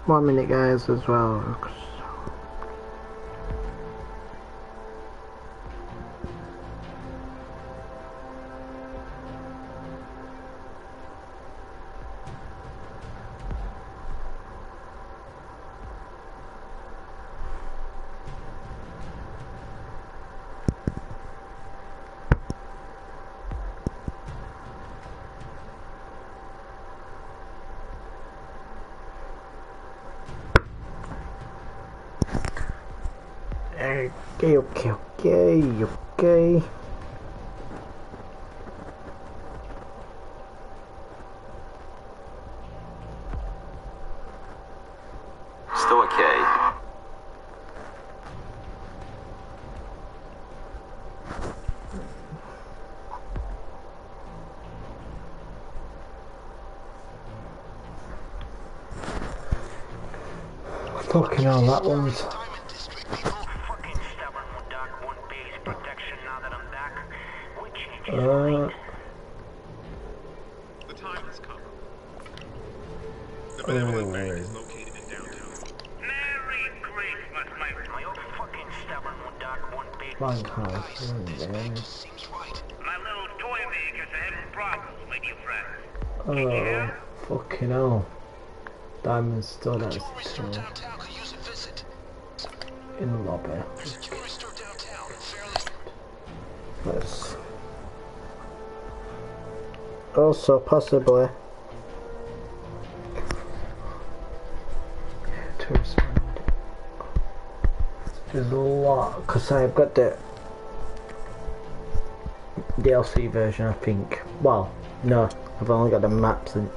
1 minute, guys, as well. Okay. Still okay. Fucking hell, that one's... The time has come. The Benevolent Bank is located in downtown. Merry Christmas, my old fucking stubborn dog one big. Bank house, My little toy makers are having problems, my dear friend. Oh, fucking hell. Diamond store, that's two. In the lobby. Let's... Also, possibly... to respond. There's a lot, because I've got the DLC version, I think. Well, no, I've only got the maps and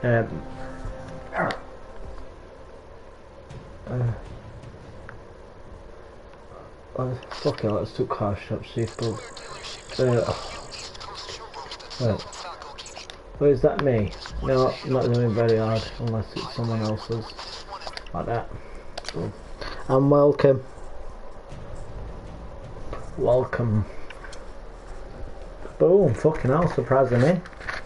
fuck it, let's do car shop, see if they'll... wait. Wait, is that me? No, I'm not doing very hard, unless it's someone else's. Like that. So, and welcome. Welcome. Boom, fucking hell, surprising me.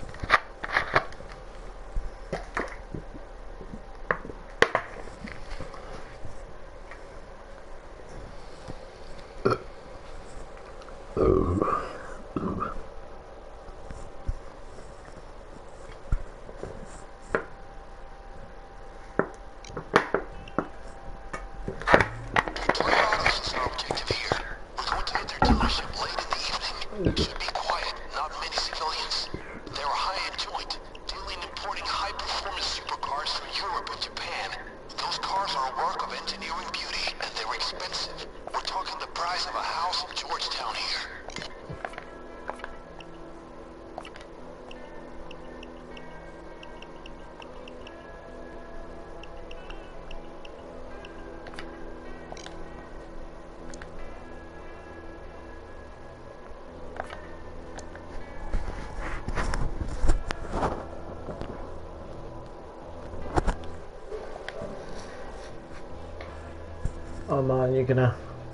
Oh man, you're gonna...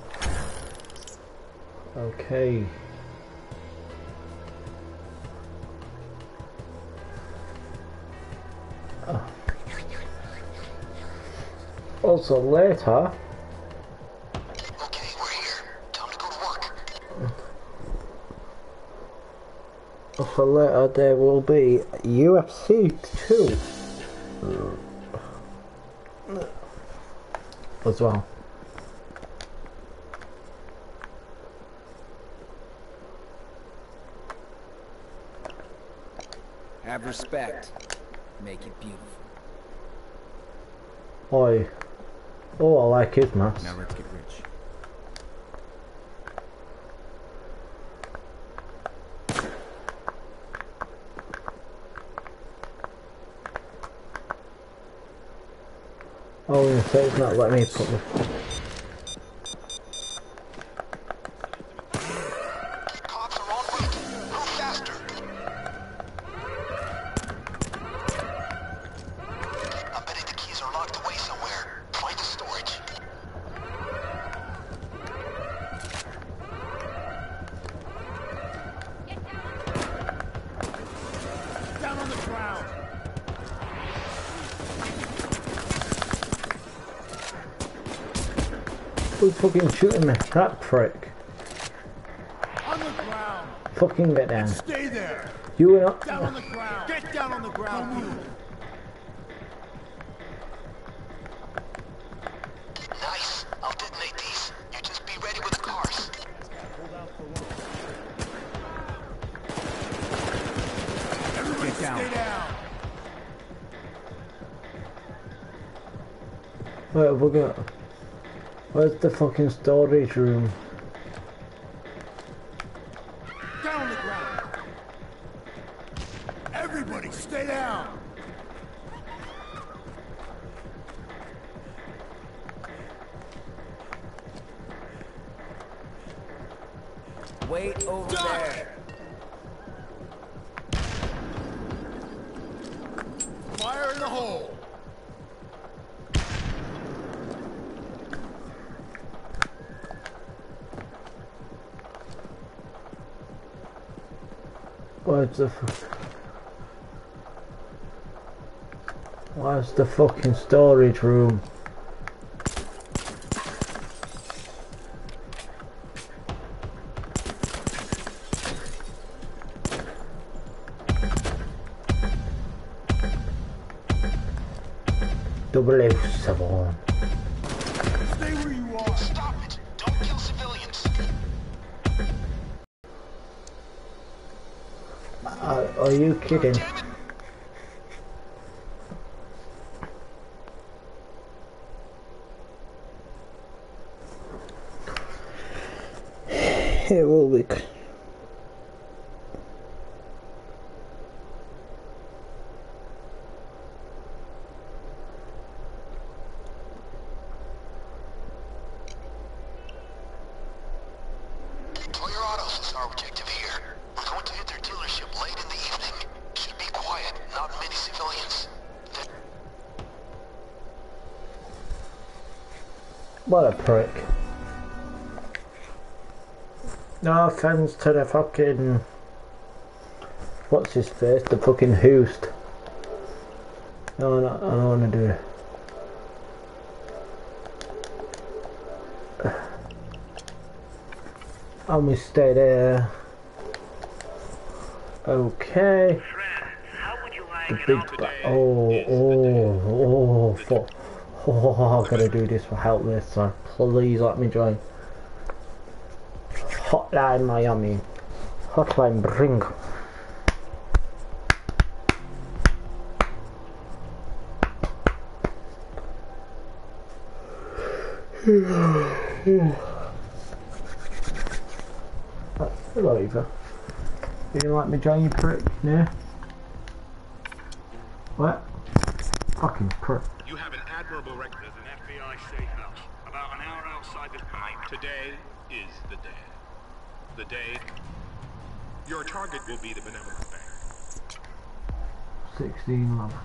Okay. Also later... Okay, we're here. Time to go to work. Also later there will be UFC 2. As well. Have respect. Make it beautiful. Oi. Oh, I like his mask. Now let's get rich. Oh, yeah, so it's not letting me put the... Cops are on route. Move faster. I'm betting the keys are locked away somewhere. Find the storage. Down on the ground. Who's fucking shooting me? That prick. On the ground. Fucking get down. Stay there. You were not. Down on the ground. Get down on the ground, you. Nice. I'll detonate these. You just be ready with the cars. Everybody Get down. stay down. Wait, we're gonna. Where's the fucking storage room? Down on the ground. Everybody stay down. Wait over there. Fire in the hole. Where's the fucking storage room? Double F7. Stay where you are. Stop it. Don't kill civilians. Are you kidding? Damn it. It will be. Toyer Autos is our objective here. We're going to hit their dealership late in the evening. Should be quiet, not many civilians. What a prick. No offense to the fucking... What's his face? The fucking host. No, I don't want to do it. And we stay there. Okay. How would you like The an big... opportunity? Fuck. Oh, I've got to do this for help this, so please let me join. Hotline Miami. Hotline bring. Hello, Eva. You didn't let me join you, prick? No? What? Fucking prick. You have an admirable record. There's an FBI safe house about an hour outside this point. Today is the day. The day your target will be the Benevolent Bank. 16 levels.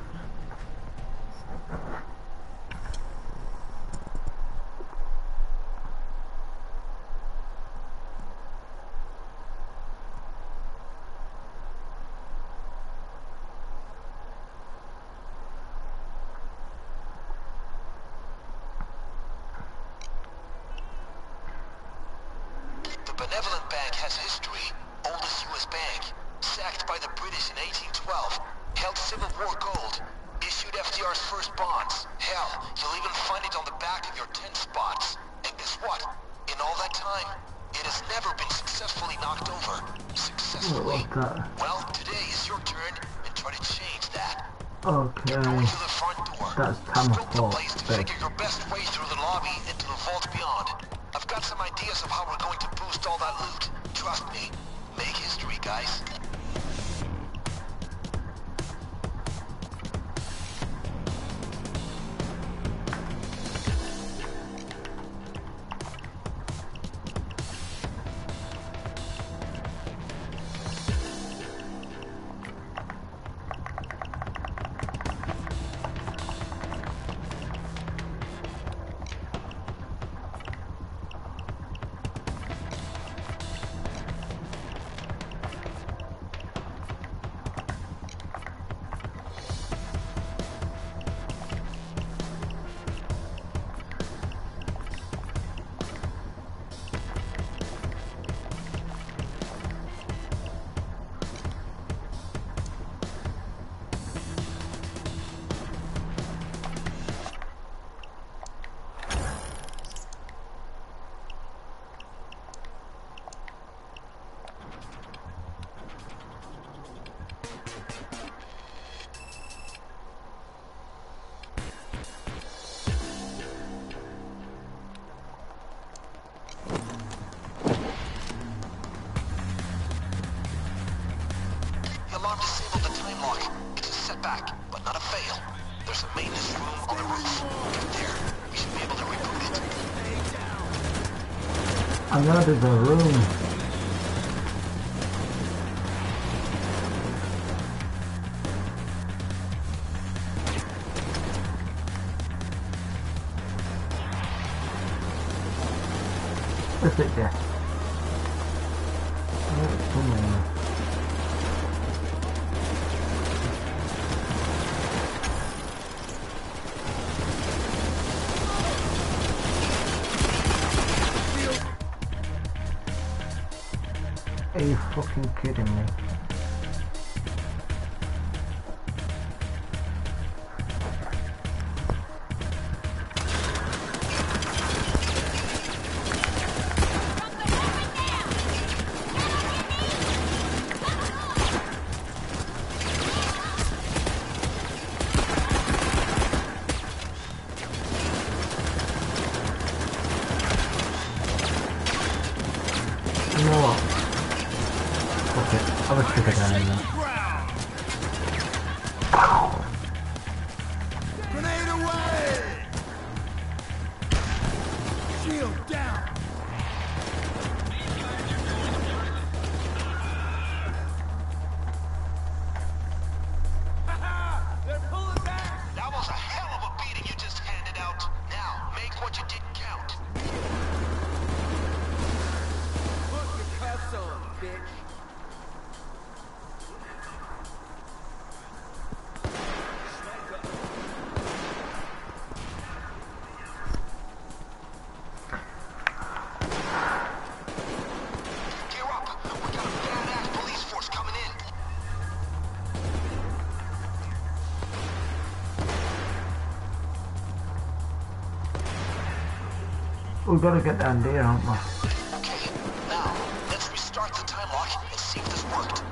The Benevolent Bank has history. Oldest U.S. bank. Sacked by the British in 1812. Held Civil War gold. Issued FDR's first bonds. Hell, you'll even find it on the back of your tent spots. And guess what? In all that time, it has never been successfully knocked over. Successfully. What was that? Well, today is your turn, and try to change that. Okay. Going to the front door. That's Tam's Scope the fault, place to but- figure your best way through the lobby into the vault beyond. I've got some ideas of how we're going to boost all that loot. Trust me. Make history, guys. There's a maintenance room on the roof. There, we should be able to reboot it. I know there's a room. Where's it there? Oh, it's somewhere. Are you fucking kidding me? You know what? Fuck it, I'll just stick it down in there. Grenade away! Shield down! They're pulling back! That was a hell of a beating you just handed out. Now, make what you didn't count. Put your cuffs on, bitch. Gear up. We got a badass police force coming in. We've got to get down there, haven't we? Okay, now, let's restart the time lock and see if this worked.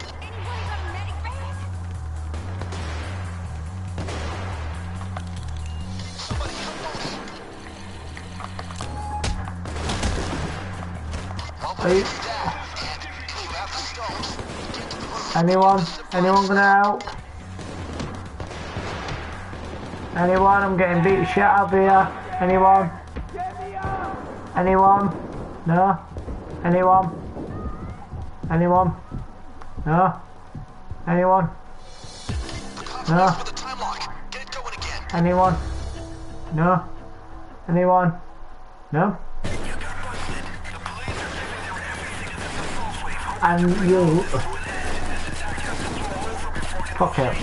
Somebody help us. While Are we you- do that, and if you have the stones, get to the roof. Anyone? Anyone gonna help? Anyone? I'm getting beat shit up here. Anyone? Anyone? No? Anyone? Anyone? No? Anyone? No? For the time lock, get it going again. Anyone? No? Anyone? No? And you... Fuck it.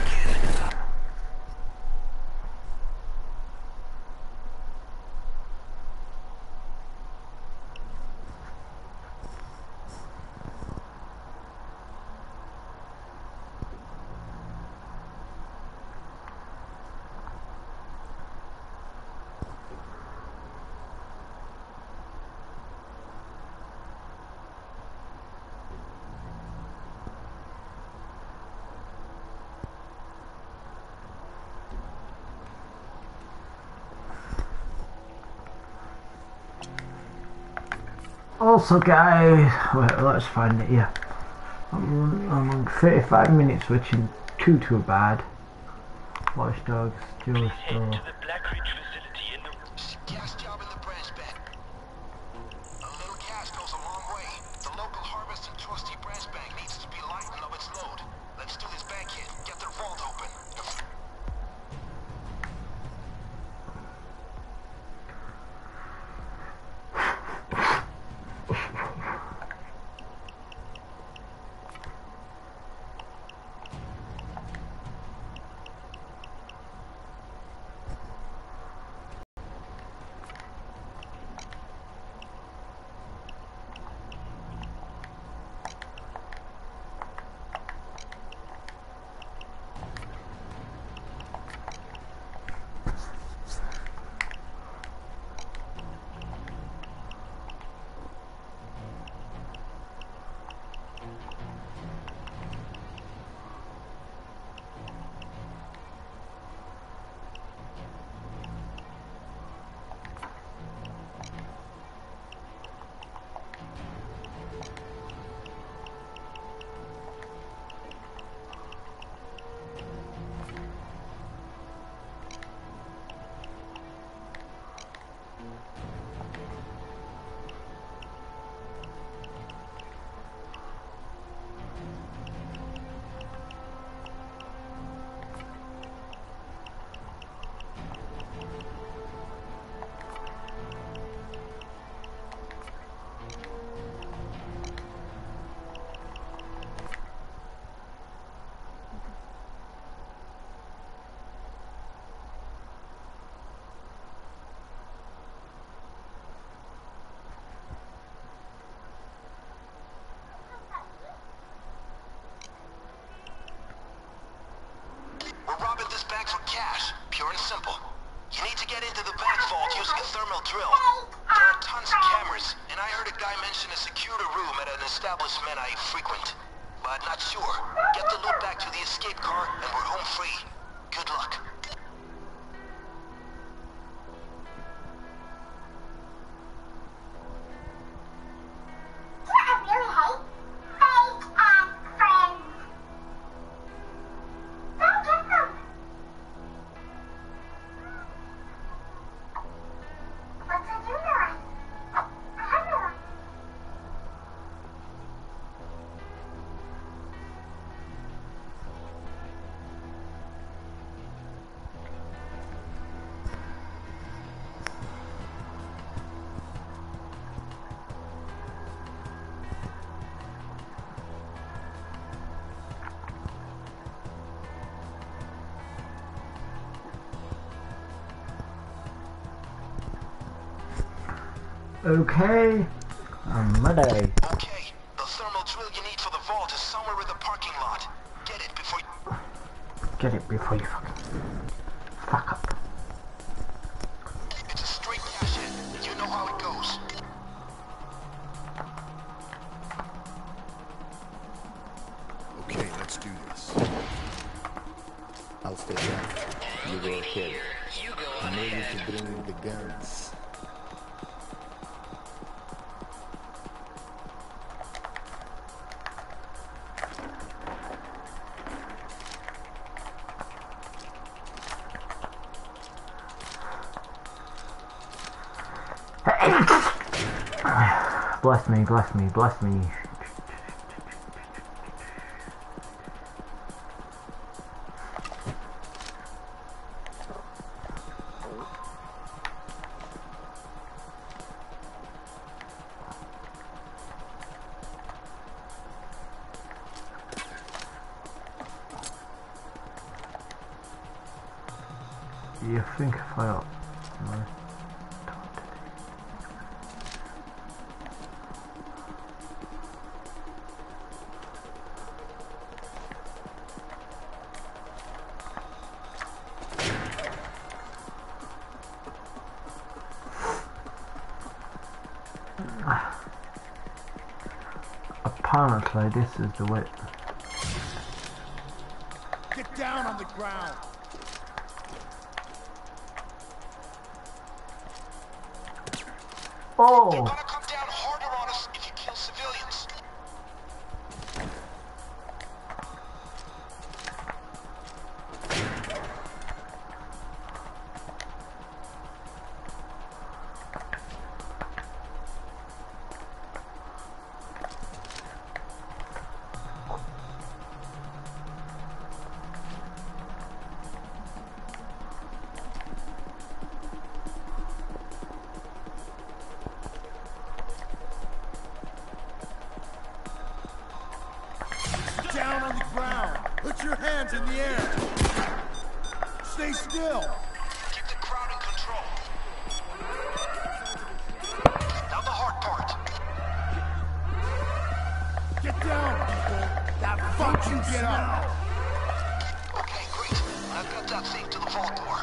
Also guys, wait, let's find it here. I'm on 35 minutes, which isn't too bad. Watch Dogs, Joe Store. Gas job in the branch bank. A little gas goes a long way. The local Harvest and Trusty branch bank needs to be lightened of its load. Let's do this bank hit. Get their vault open. to get into the back vault using a thermal drill. There are tons of cameras, and I heard a guy mention a security room at an establishment I frequent. But not sure. Get the loot back to the escape car, and we're home free. Good luck. Okay, I'm ready. Okay, the thermal drill you need for the vault is somewhere in the parking lot. Get it before you... Get it before you fuck up. It's a straight cash in. You know how it goes. Okay, let's do this. I'll stay there. You go ahead. I know you to bring the guns. Bless me, bless me, bless me. You think if I... No. Apparently this is the way. Get down on the ground. Oh! They're gonna come down harder on us if you kill civilians. Down on the ground. Put your hands in the air. Stay still. Keep the crowd in control. Now the hard part. Get down, people. That fuck you get up. Okay, great. I've got that thing to the vault door.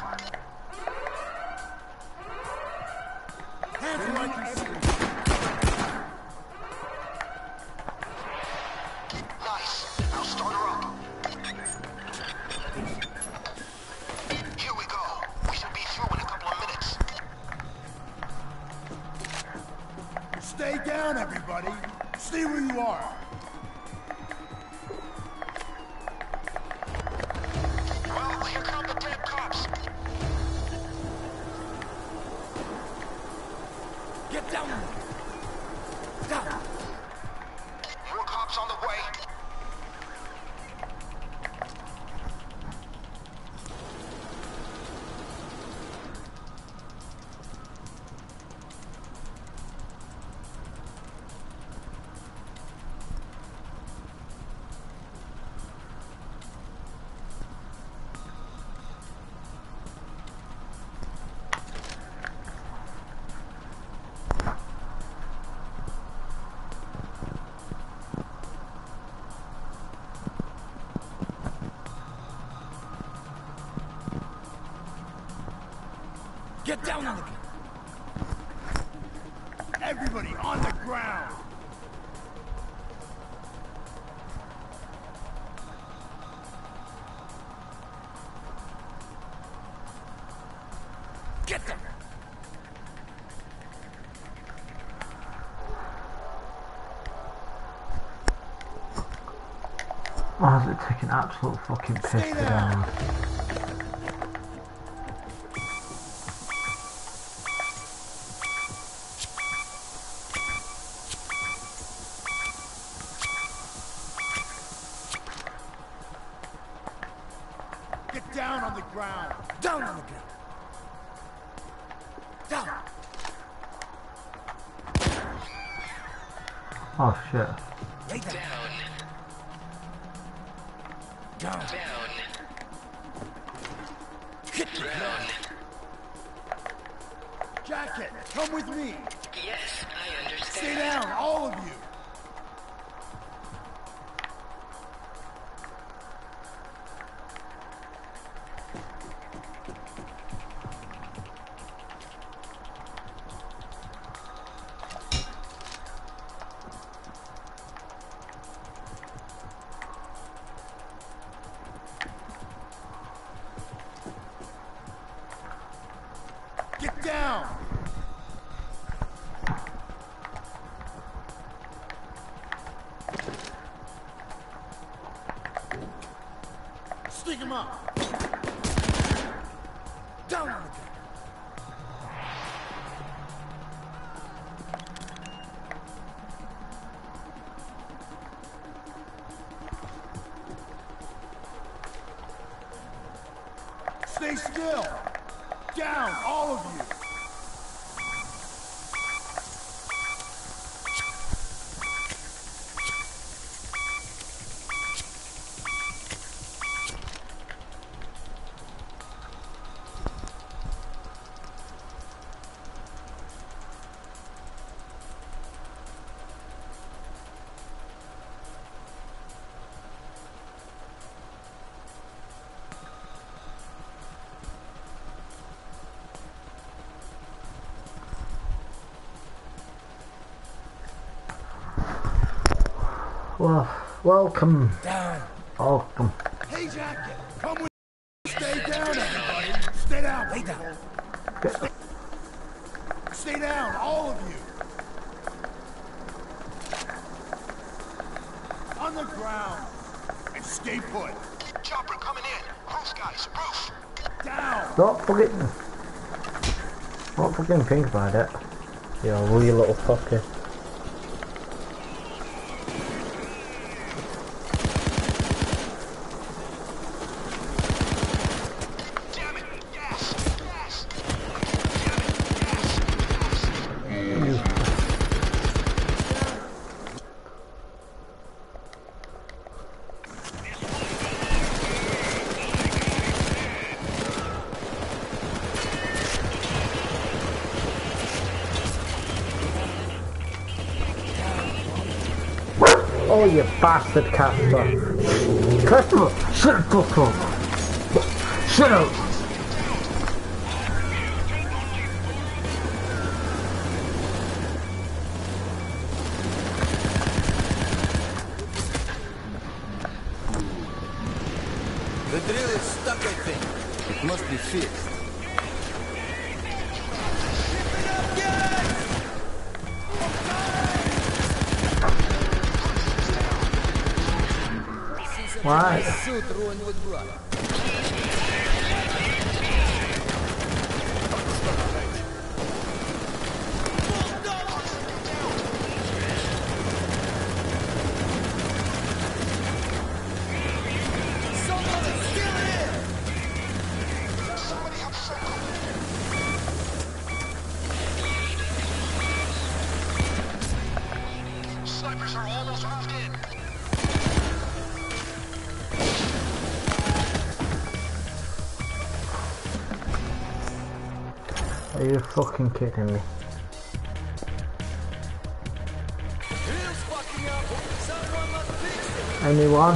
Hands where I can see. Nice. Now start her up. Here we go. We should be through in a couple of minutes. Stay down, everybody. Stay where you are. Well, here come the dead cops. Get down. Down. More cops on the way. Get down on the ground. Everybody on the ground. Get them. Oh, is it taking absolute fucking piss Stay today? down. Get down on the ground. Down on the ground. Down. Oh shit. Lay down. Down. Down. Hit the ground. Jacket, come with me. Yes, I understand. Stay down, all of you. Get down! Stick him up! Down on the ground! Stay still! Down, all of you! Well, welcome. Down. Welcome. Hey, Jacket, come with me. Stay down, everybody. Stay down. Lay down. Stay down, all of you. On the ground. And stay put. Chopper coming in. Roof, guys, roof. Down. Don't fucking think about it. You wee little fucker. Oh, you bastard, Casper. Casper, shut the fuck up. Shut up. The drill is stuck, I think. It must be fixed. Why? Suit ruined with blood. Snipers are almost moved in. Are you fucking kidding me? Drill's fucking up. Someone must fix it. Anyone?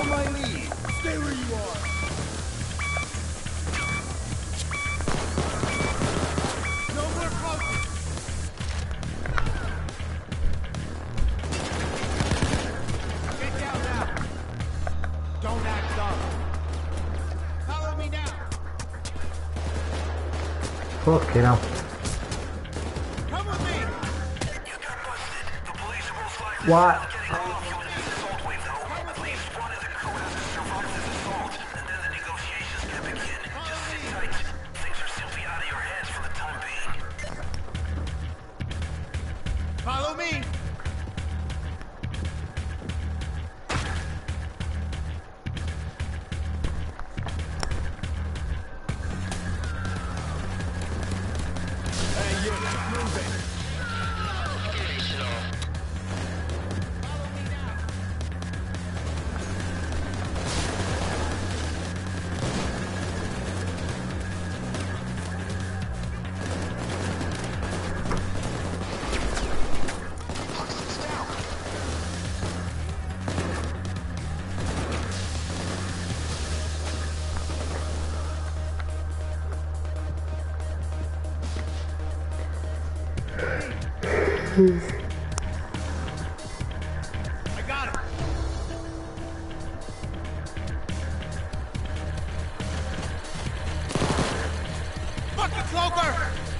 Follow my lead. Stay where you are. No more cloaking. Get down now. Don't act dumb. Follow me now. Fucking hell. Come with me. What? Follow me. Hey, you, move it. I got him. Fucking cloaker!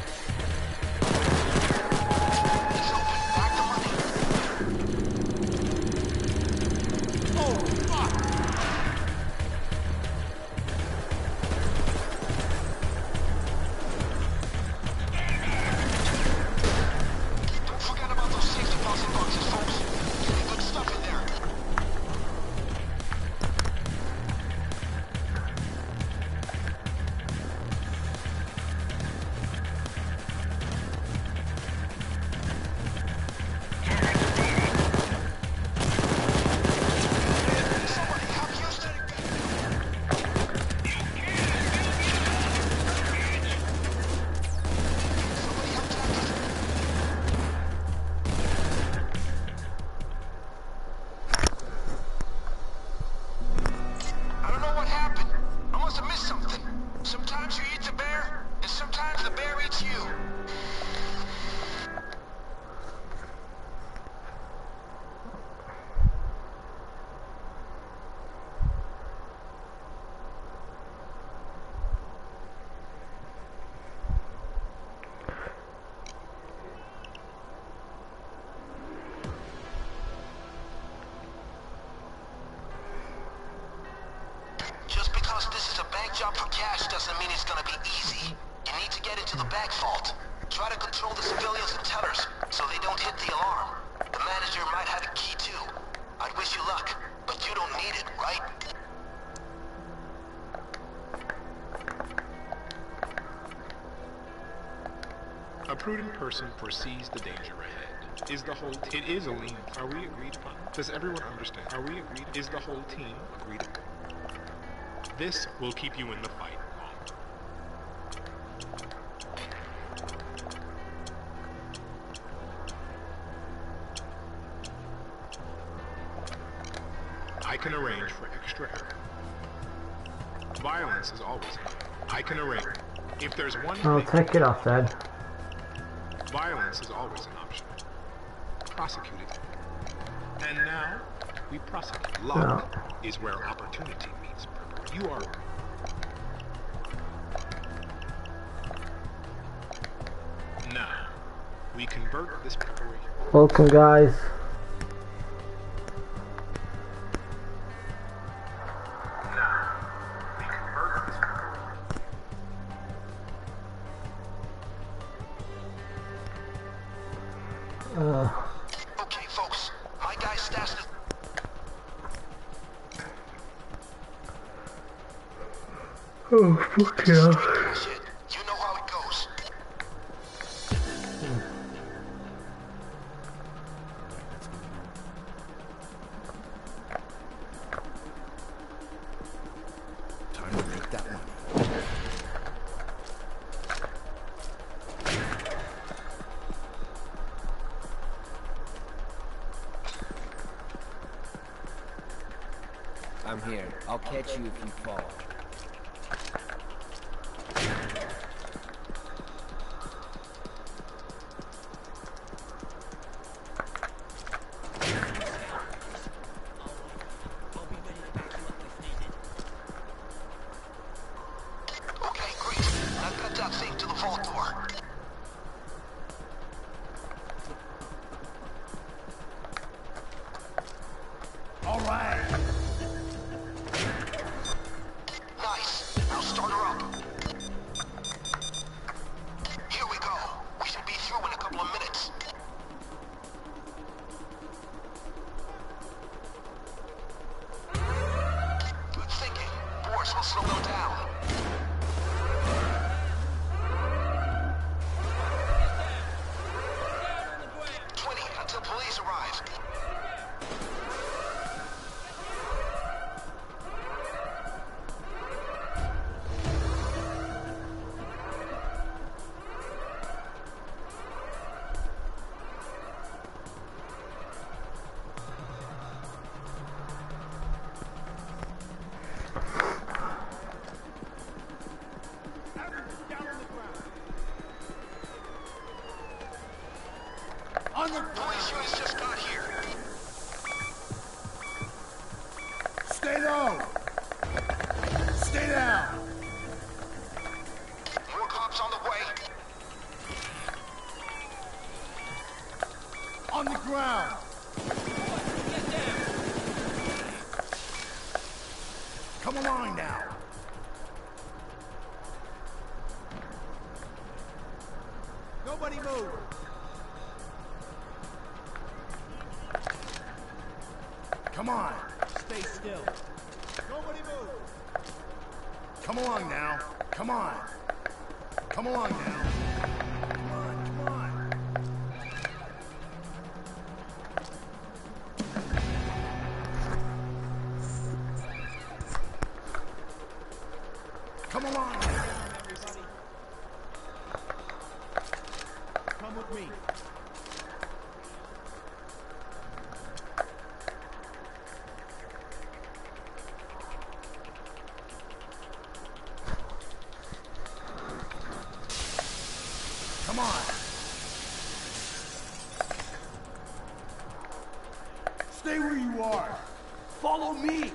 Oh, fuck! Don't forget about those safety deposit boxes, folks. Getting good stuff in there. Somebody help Houston! Somebody help Texas! I don't know what happened. I must have missed something. Sometimes you eat the bear, and sometimes the bear eats you. Just because this is a bank job for cash doesn't mean it's gonna be easy. You need to get into the bank vault. Try to control the civilians and tellers so they don't hit the alarm. The manager might have a key too. I'd wish you luck, but you don't need it, right? A prudent person foresees the danger ahead. Is the whole it is a lean. Are we agreed upon? Does everyone understand? Are we agreed? Is the whole team agreed upon? This will keep you in the fight longer. I can arrange for extra air. Violence is always I can arrange. If there's one I'll thing, take it off then. violence is always an option. Prosecute it. And now, we prosecute. Luck is where opportunity meets purpose. You are... Now, we convert this preparation. Welcome, guys. Now, we convert this preparation. Okay, folks. My guy stashed the... Oh, fuck yeah. Shit. You know how it goes. Time to make that money. I'm here. I'll catch you if you fall. Okay, great. I've got that thing to the vault door. All right. Nice. Now start her up. Here we go. We should be through in a couple of minutes. Good thinking. Force will slow them down. Until police arrive. Police units just got here. Stay low. Stay down. More cops on the way. On the ground. Come along now. Nobody move. Come on. Stay still. Nobody move. Come along now. Come on. Come along now. Come on, come on. Come along now, everybody. Come with me. Come on. Stay where you are. Follow me.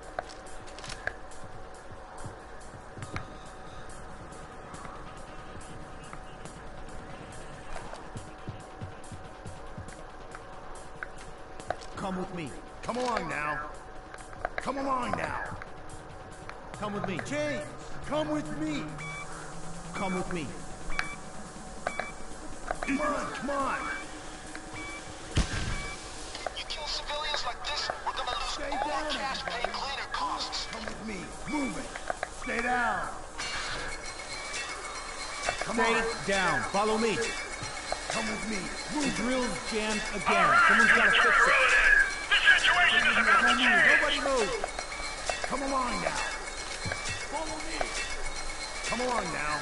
Come with me. Come along now. Come along now. Come with me. James, come with me. Come with me. Come on, come on. You kill civilians like this, we're gonna lose Stay all our down, cash paying everybody. cleaner costs. Come with me. Move it. Stay down. Come Stay on. down. Follow me. Come with me. The Move it. drill's jammed again. Someone's got to fix it. This situation is about to change. Nobody move. Come along now. Follow me. Come along now.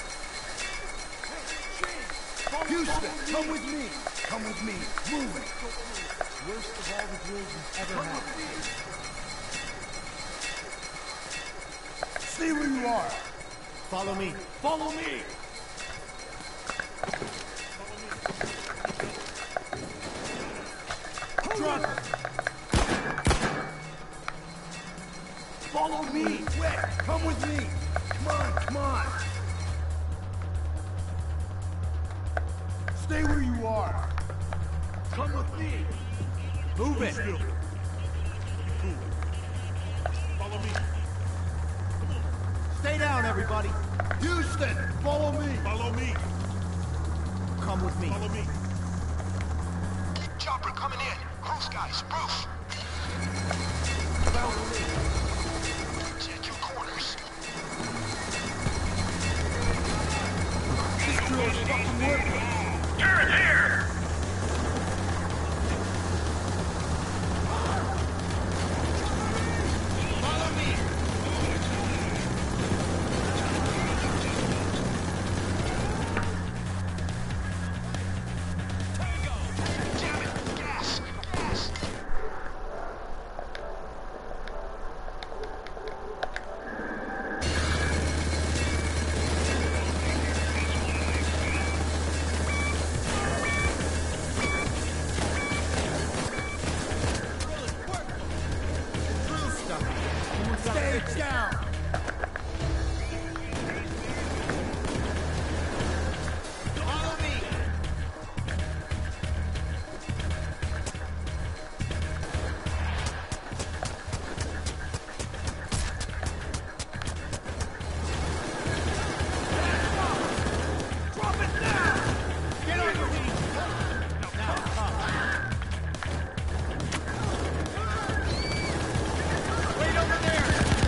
Houston, come with me. Come with me. Move it. Worst of all the drills we've ever had. Stay where you are. Follow me. Follow me. Drop it. Follow me. Quick. Come with me. Come on, come on. Stay where you are. Come with me. Move it. Follow me. Stay down, everybody. Houston, follow me. Follow me. Come with me. Follow me. Chopper coming in. Roof, guys, roof. Follow me. Check your corners. This drill is fucking working. Turret here! Follow me. Damn it, gas, gas. Stay down. Follow me. Drop it now. Get on your knees. Now, wait over there.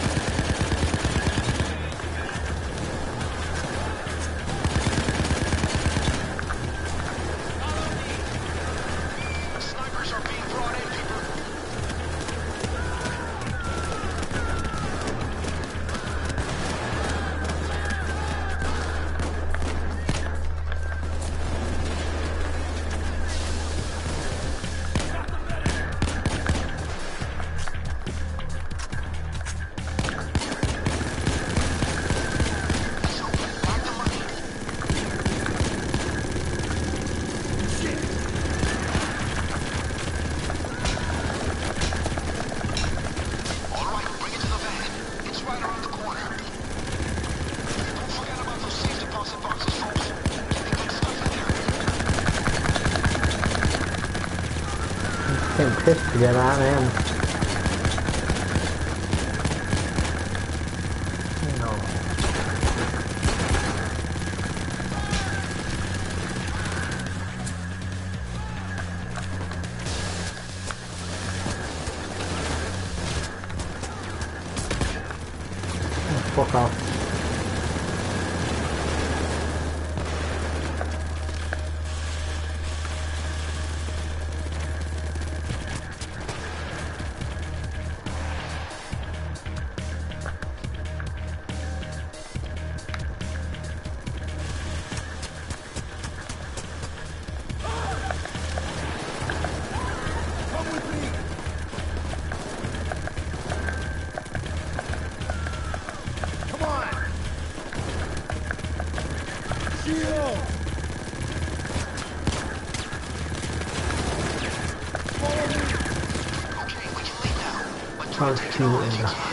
Snipers are being brought in, people. All right, bring it to the van. It's right around the corner. Don't forget about those safe deposit boxes, folks. Get the good stuff in there. It's getting pissed to get out of him. No. Oh, fuck off. Come with me. Come on. Shield. Follow me. Okay, we can leave now. But try Hard to to take it all if you in can.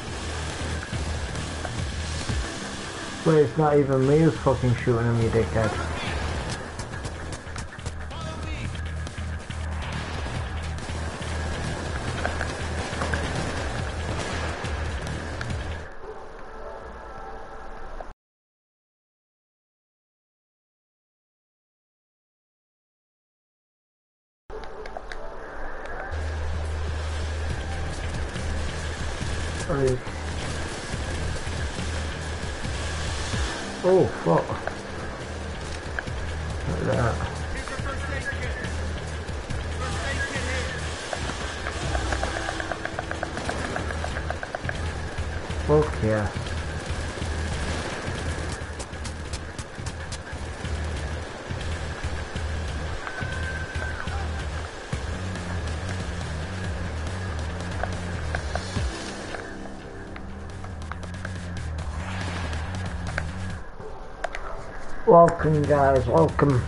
Wait, it's not even me who's fucking shooting him, you dickhead. Right. Oh, fuck. Look at that. Here's your first aid kit. First aid kit here. Fuck yeah. Welcome guys, welcome.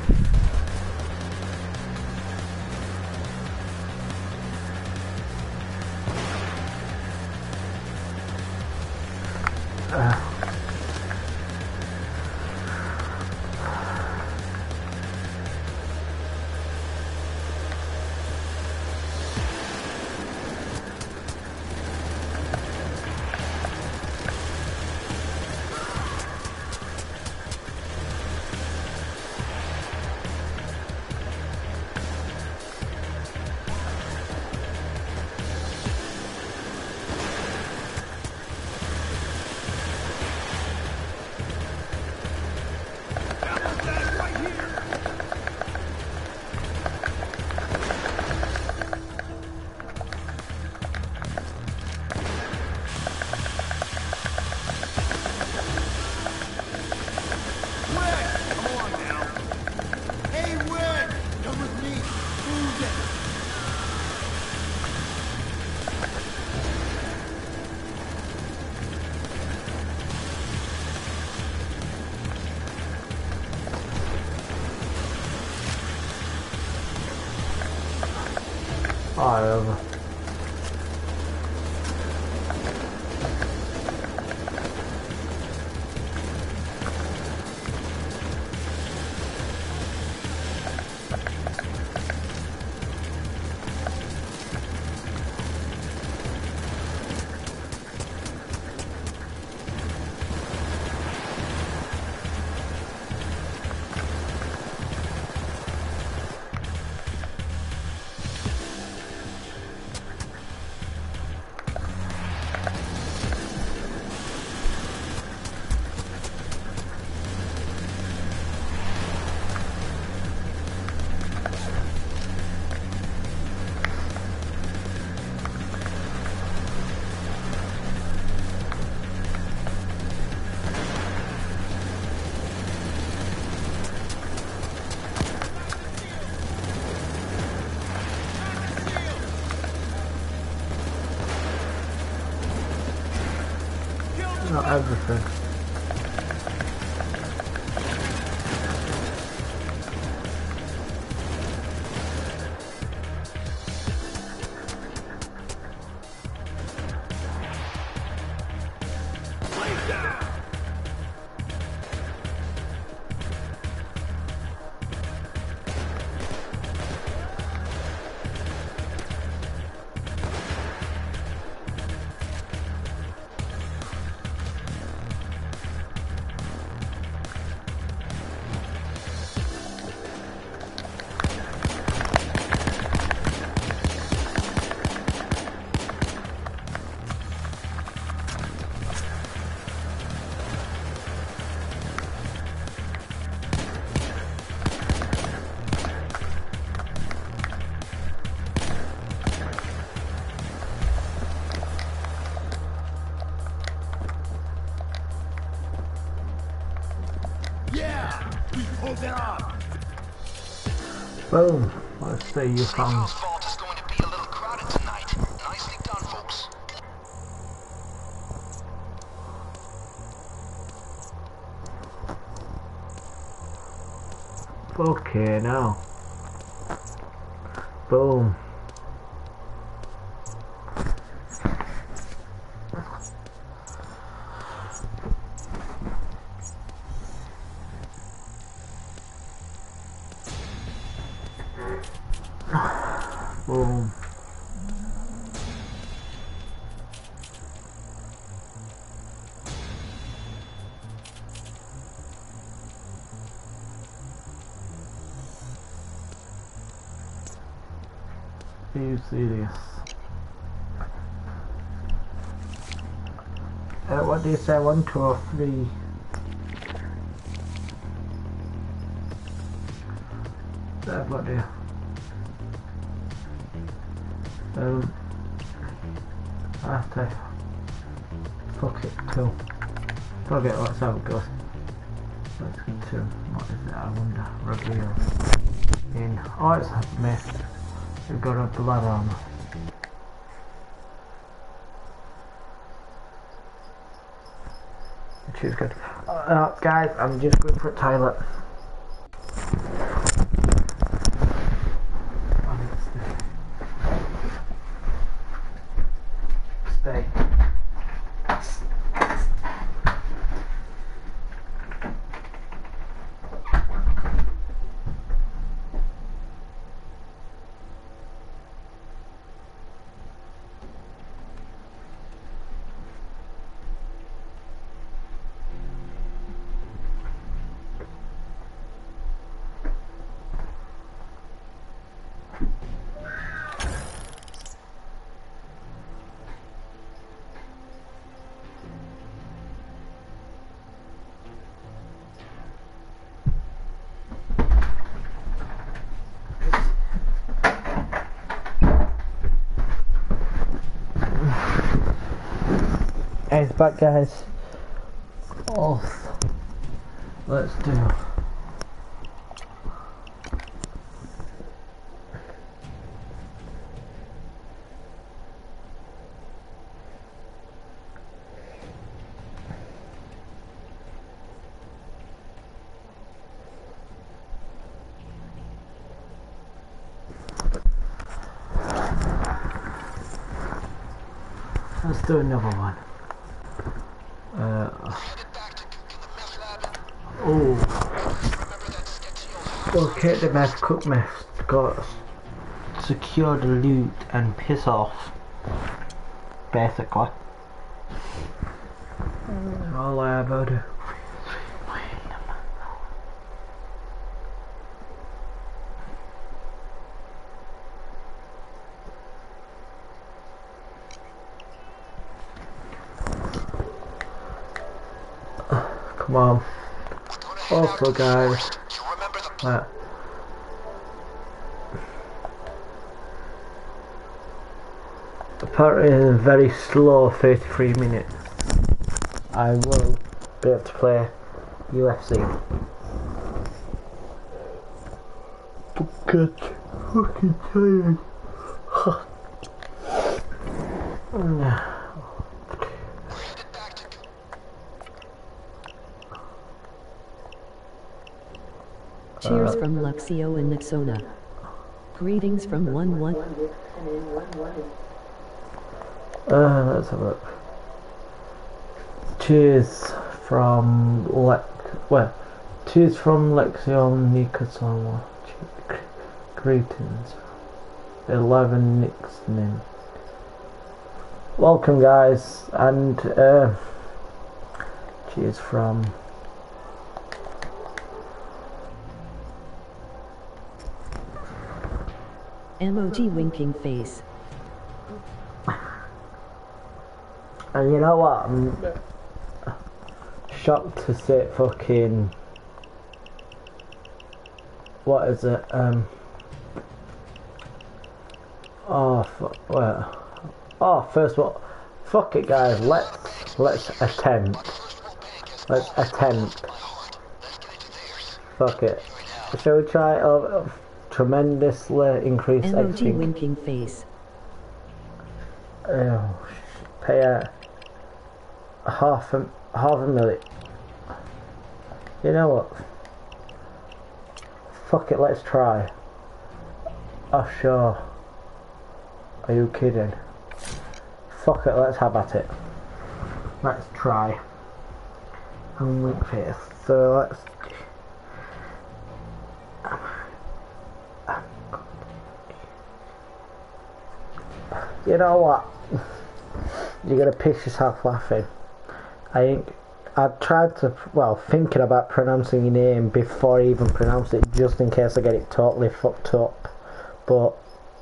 Not everything. Boom. Let's see you found. Vault is going to be a little crowded tonight. Nicely done, folks. Okay, now. Boom. Boom. You see this? What do you say? 1, 2, or 3? What do you? I have to fuck it too. Forget what's how it goes. Let's go to what is it? I wonder. Reveal in. Oh, it's a mist. We've got a blood armor. Which is good. Guys, I'm just going for a toilet. Stay. Hey, it's back, guys. Off. Let's do. Let's do another one. Okay, the meth, cook meth, got secure the loot and piss off, basically. All I ever do. Come on. Also, guys, apparently in a very slow 33 minutes I will be able to play UFC. Fucking tired. Cheers from Luxio and Nixona. Greetings from 1-1. Let's have a look. Cheers from cheers from Lexion Nikasama. Greetings. 11 Nixon. Welcome guys, and cheers from emoji winking face. And you know what? I'm shocked to see fucking. What is it? First of all, fuck it, guys. Let's attempt. Let's attempt. Fuck it. Shall we try tremendously increase emoji everything? Winking face. Pay half a million. You know what? Fuck it, let's try. Oh sure. Are you kidding? Fuck it, let's have at it. Let's try. And link face. So let's. You know what? You're gonna piss yourself laughing. I've tried to, thinking about pronouncing your name before I even pronounce it, just in case I get it totally fucked up. But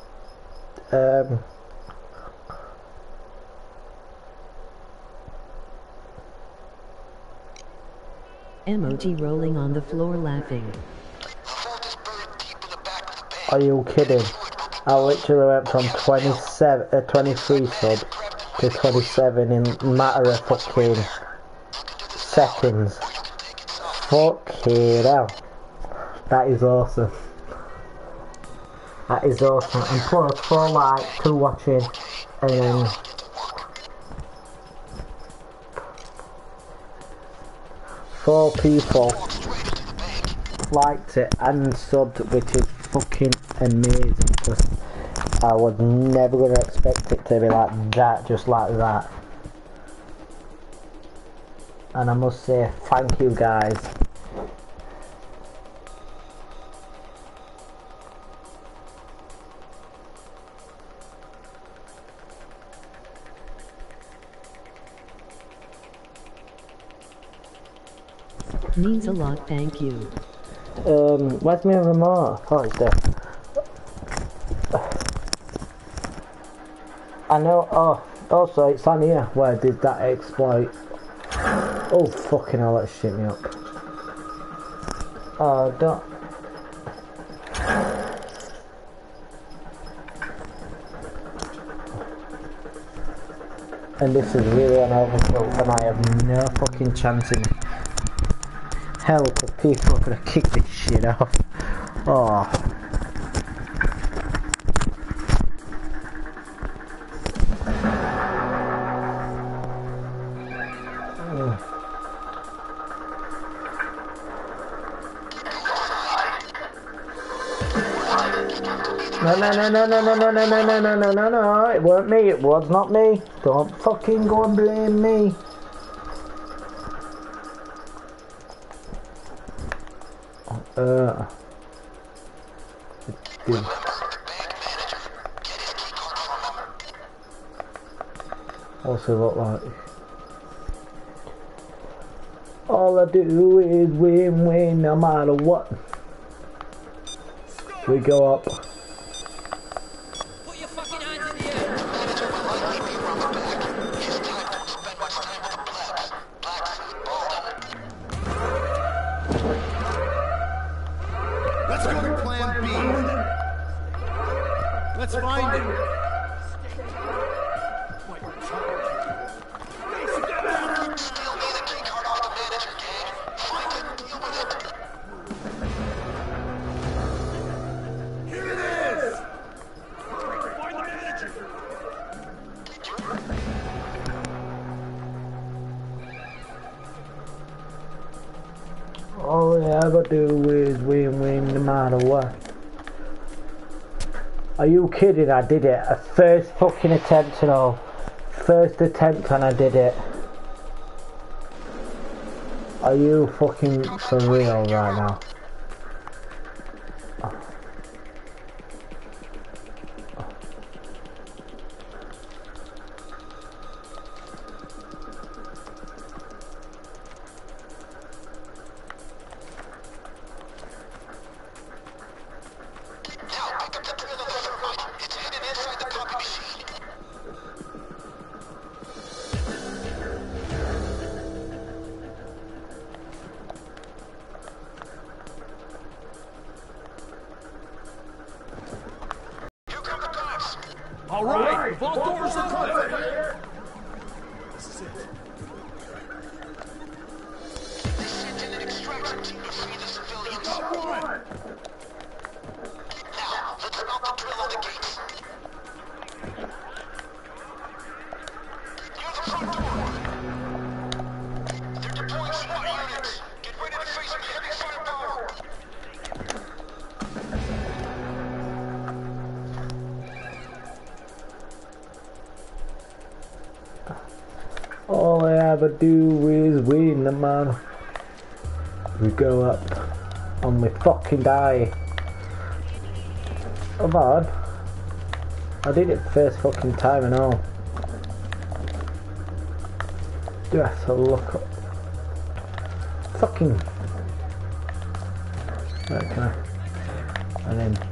emoji rolling on the floor laughing. Are you kidding? I literally went from 23 sub to 27 in a matter of fucking seconds. Fucking hell. That is awesome. That is awesome. And plus 4 likes, 2 watching, and then 4 people liked it and subbed, which is fucking amazing, because I was never going to expect it to be like that, just like that. And I must say thank you guys. Means a lot, thank you. Where's my remote? Oh, it's there. I know, also it's on here. Where did that exploit? Oh, fucking hell, that shit me up. Oh, don't. And this is really an overkill, and I have no fucking chance in hell, because people are gonna kick this shit off. Oh. No, it weren't me, it was not me. Don't fucking go and blame me. What's it look like? All I do is win no matter what. We go up. Put your fucking hands in the air. Let's go to plan B. Let's find him. Steal me the key card off the manager, gang. Find him, deal with it. Here it is. I ever do is win no matter what. Are you kidding? I did it. A first fucking attempt and all. First attempt and I did it. Are you fucking for real right now? All right, vault doors open. This is it. They sent in an extraction team to free the civilians. Now, let's mount the drill on the gates. Near the front door. They're deploying SWAT units. Get ready to face some heavy firepower. All I ever do is win the man. We go up and we fucking die. Come on. I did it first fucking time and all. Do I have to look up? Fucking. Right, can I? And then.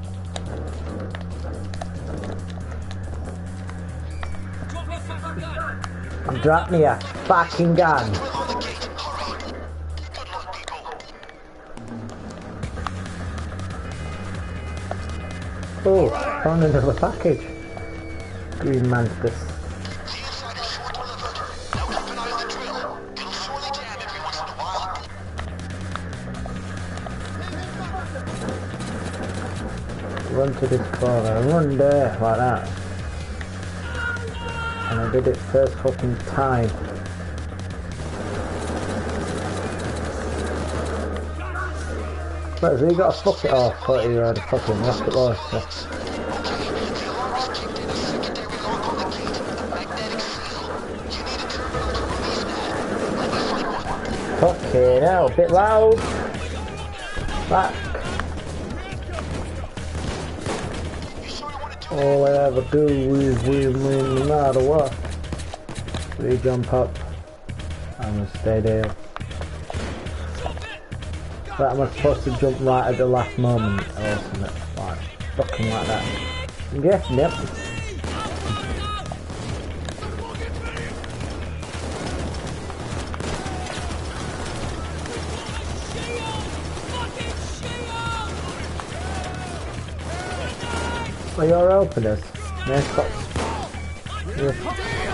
Drop me a fucking gun. Oh, found another package. Green Mantis. Run to this corner, run there, like that. And I did it first fucking time. But so you gotta fuck it off, but you had a fucking rocket launcher. Fucking hell, a bit loud. Back. All I ever do is win no matter what. We jump up and we stay there. But am I supposed to jump right at the last moment or something? Like, fucking like that. Yeah, yep. Well, you're open us. Nice box. Yeah.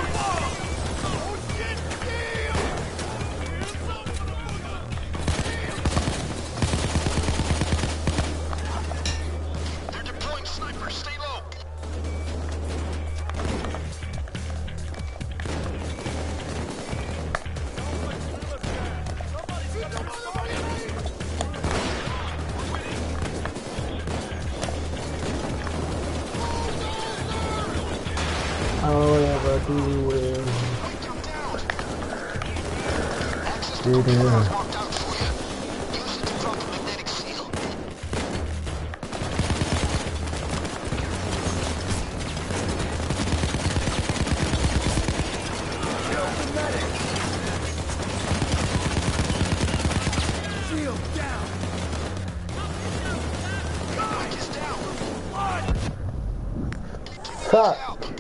Fuck.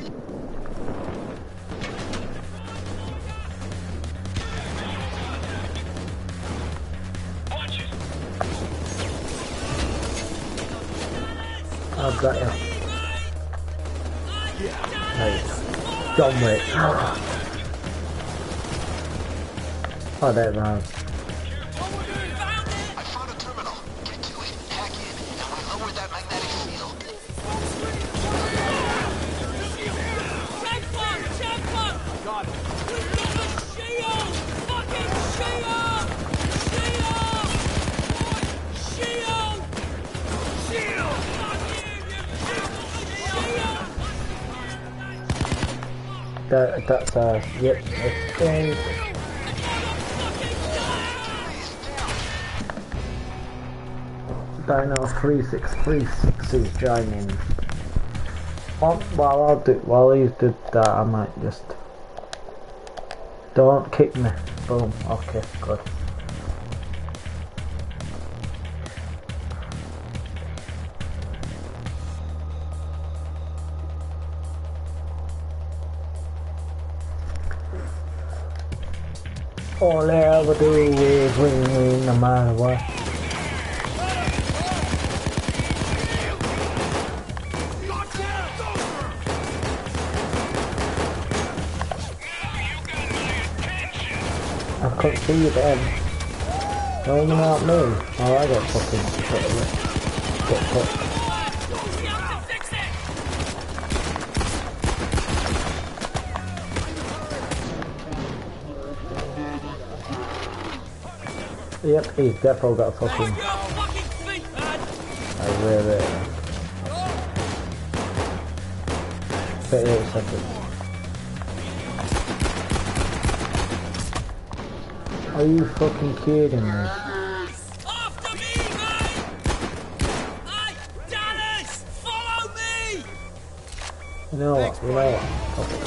I've got you. Nice. John Wick. Oh, there it was. I found a terminal. Get to it, hack in, and we lower that magnetic field. Got it. That's yep, escape. Dino 3636 is joining. While he's did that, I might just... Don't kick me. Boom. Okay, good. All I ever do is win no matter what. I couldn't see you then. No one out me. Oh, I got fucking put. Yep, he's definitely got a fucking... I really... 38 seconds. Are you fucking kidding me? After me, mate! Hey, Dennis! Follow me! You know what? Fuck it.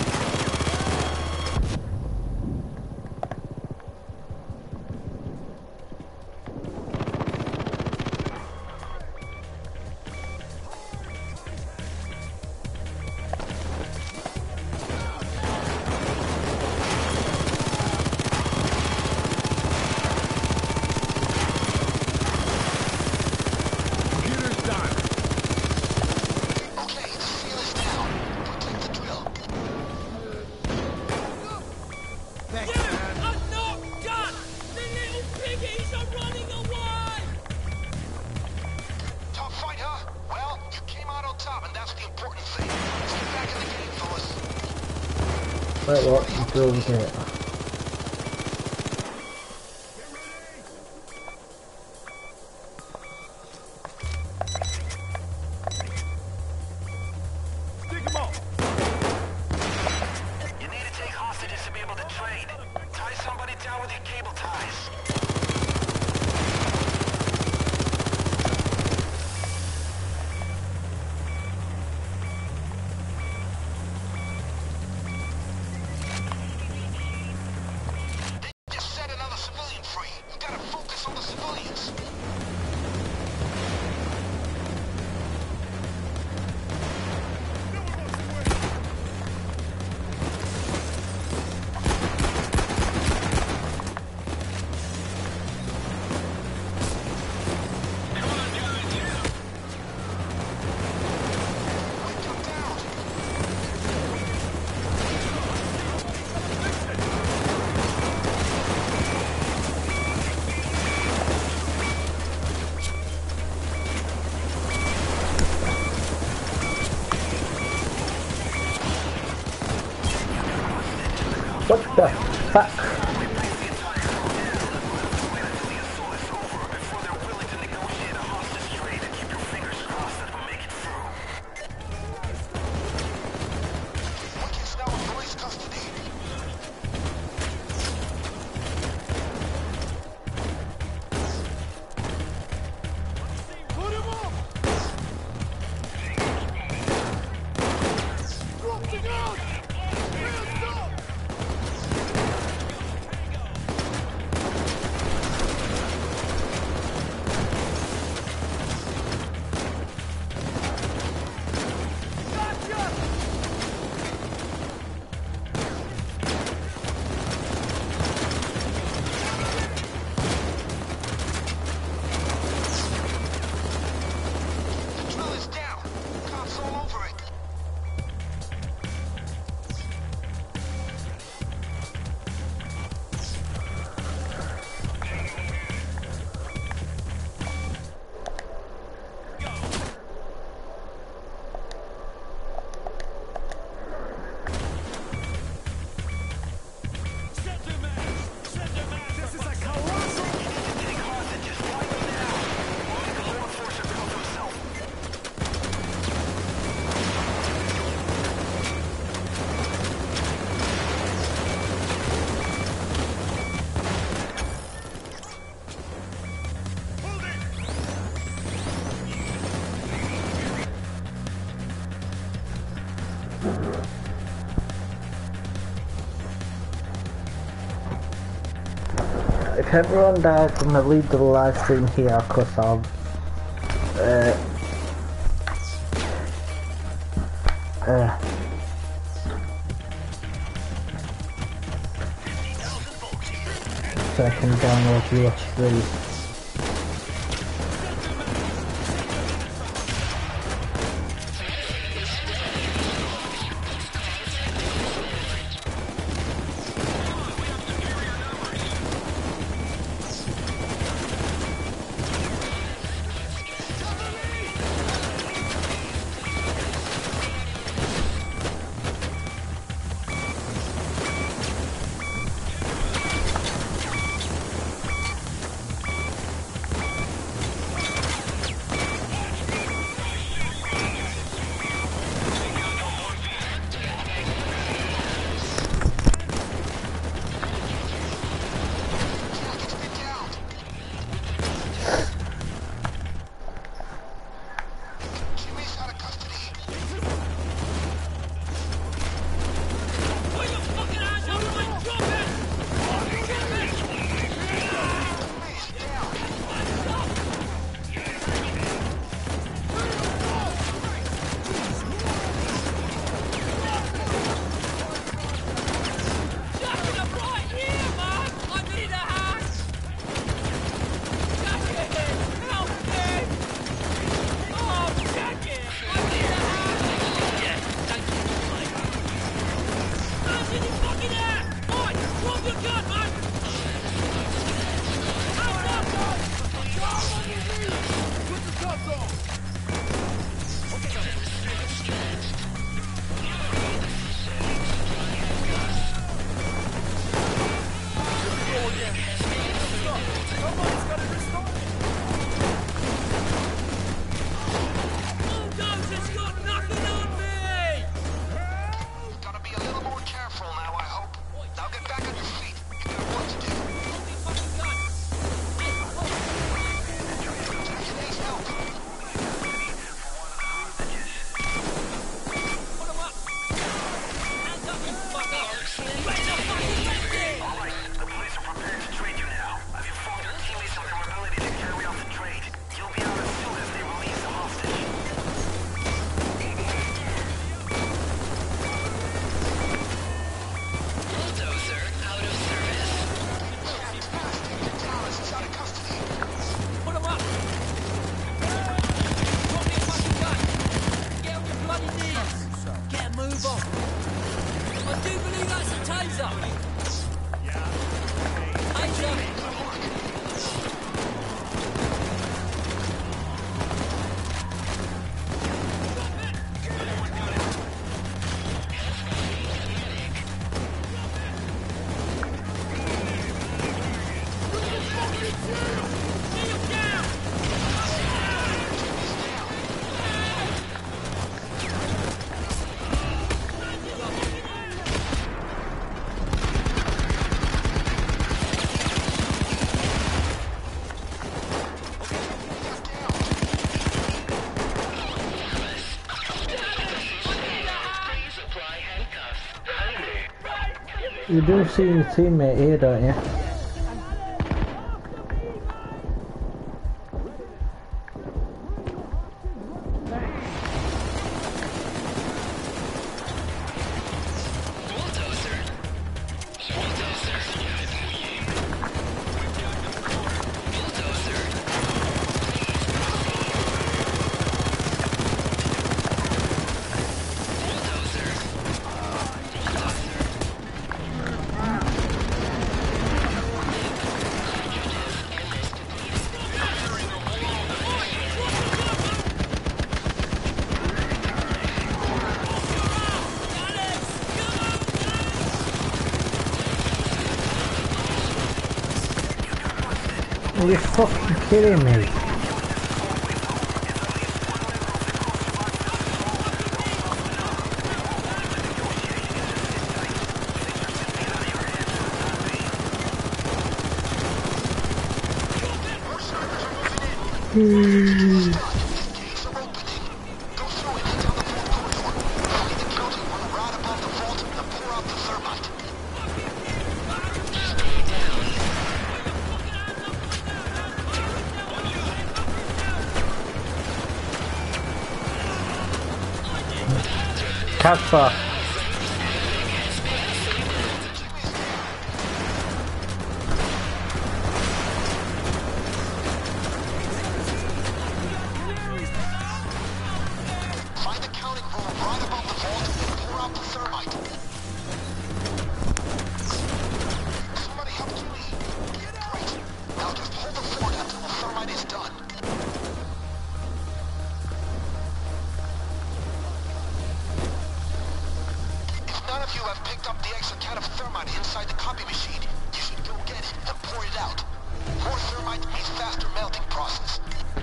Wait, what? You doing it? What the fuck? if everyone dies, I'm gonna leave the live stream here because of so I can download UH3. You do see your teammate here, don't you? Are you fucking kidding me? Casper. Find the counting room right above the vault and pour out the thermite. Somebody help Julie. Great. Now just hold the fort until the thermite is done. If none of you have picked up the extra can of thermite inside the copy machine, you should go get it and pour it out. More thermite means faster melting process.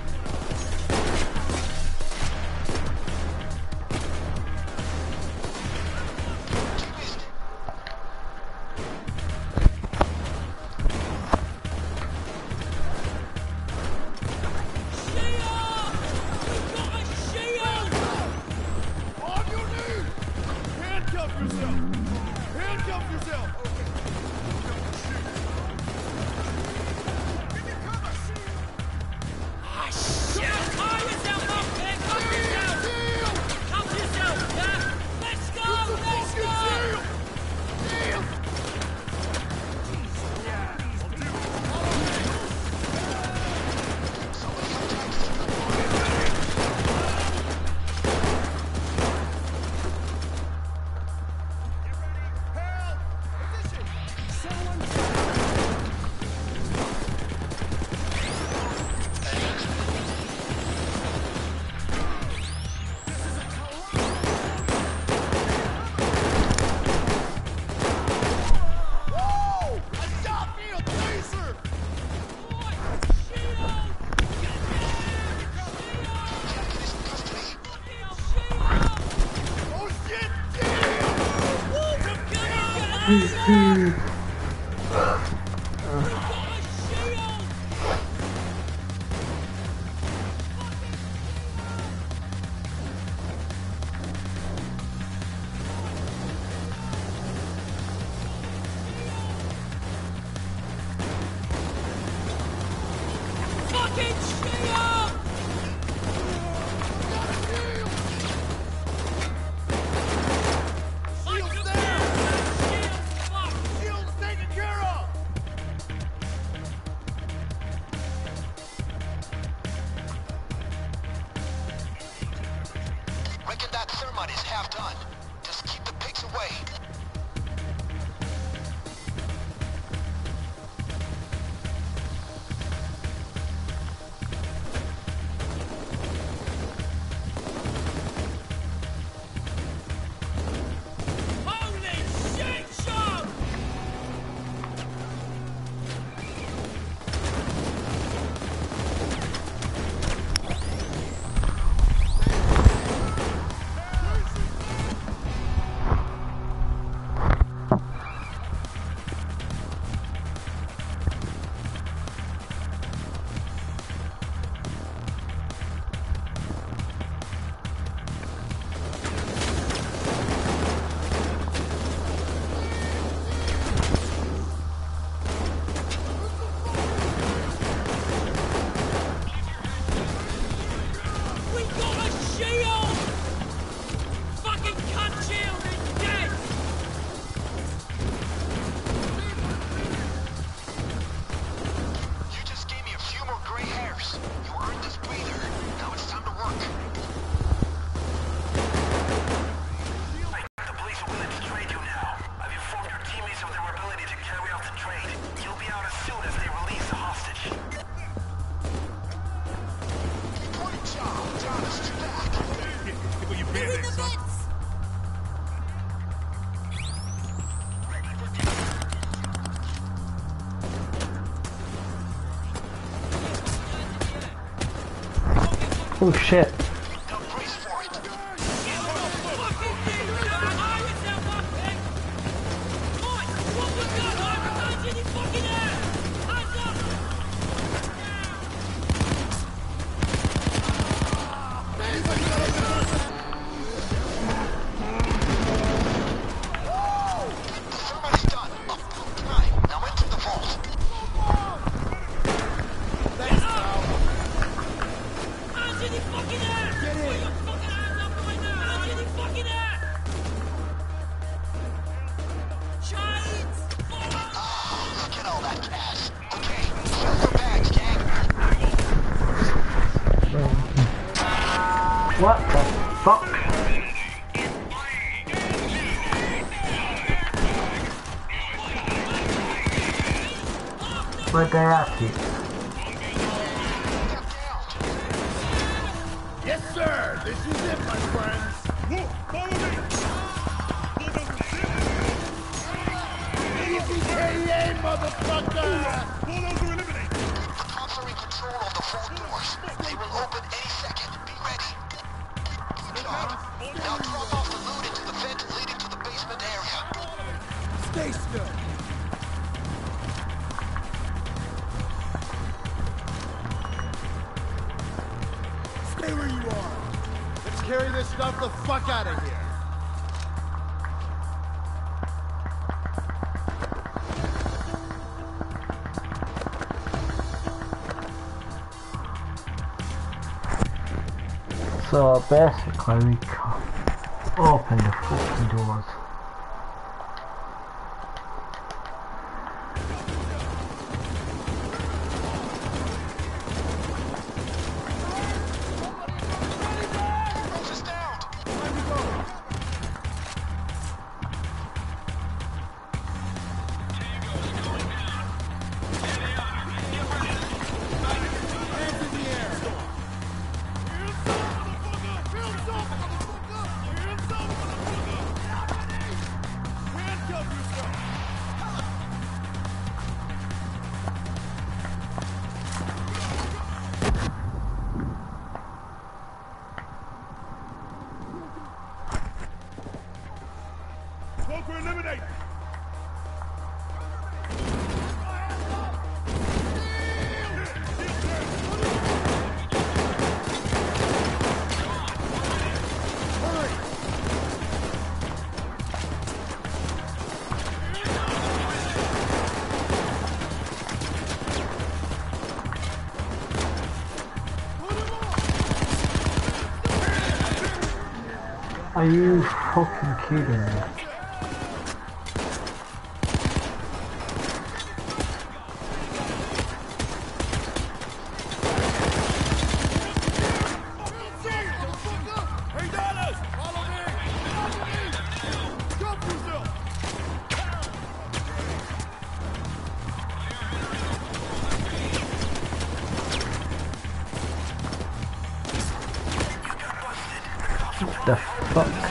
Reckon that thermite is half done. Just keep the pigs away. Oh shit. Fucking Where'd they at it? Yes, sir. This is it, my friends. Look, follow me. EVKA, motherfucker! Bulldozer eliminate. The cops are in control of the vault doors. They will open any second. Be ready. Good job. Now drop off the loot into the vent leading to the basement area. Stay still. Stay where you are. Let's carry this stuff the fuck out of here. So basically we can open the fucking doors. Smoker eliminate. Are you fucking kidding me? Hey, Dallas, follow me. Jump yourself. The fuck?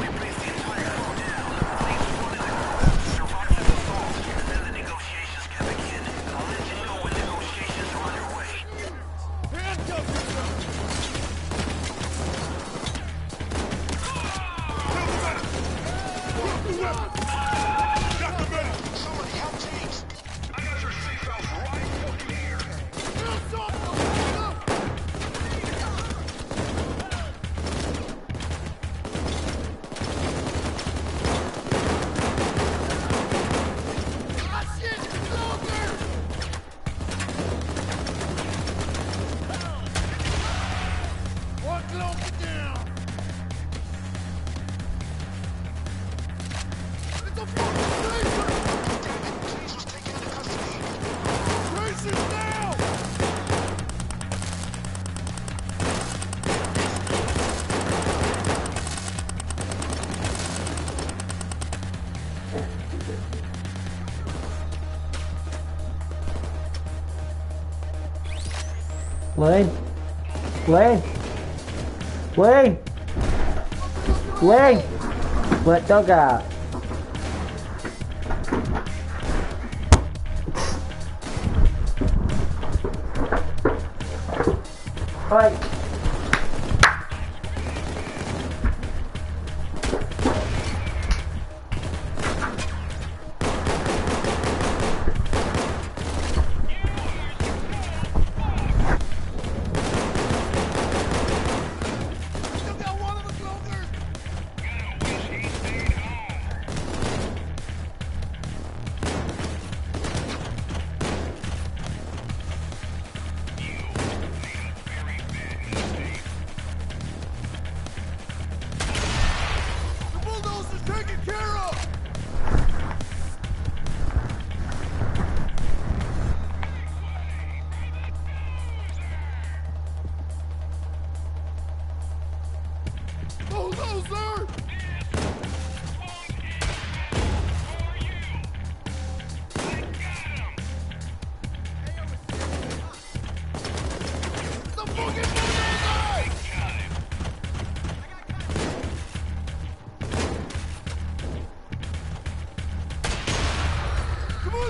Wayne? Wayne? Wayne? Wayne? Let dog out. Right.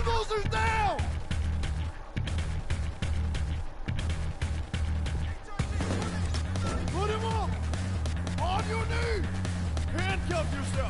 losers down! Put him up! On your knees! Handcuff yourself!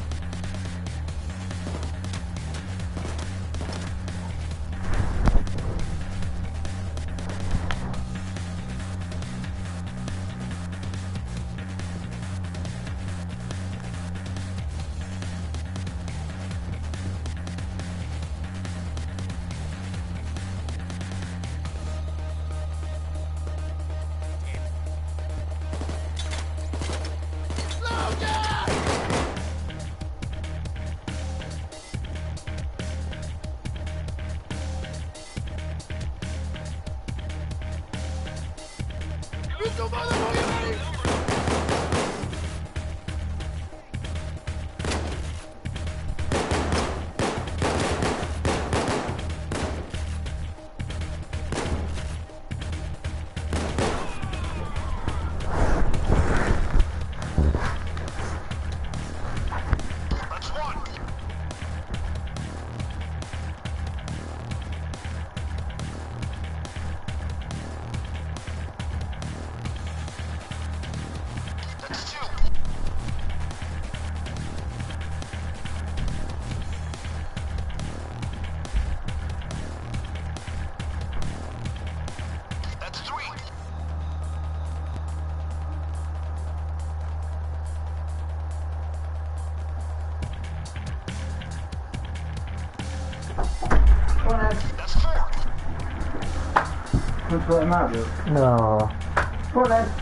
Can we put him out, Luke? No. Go on then.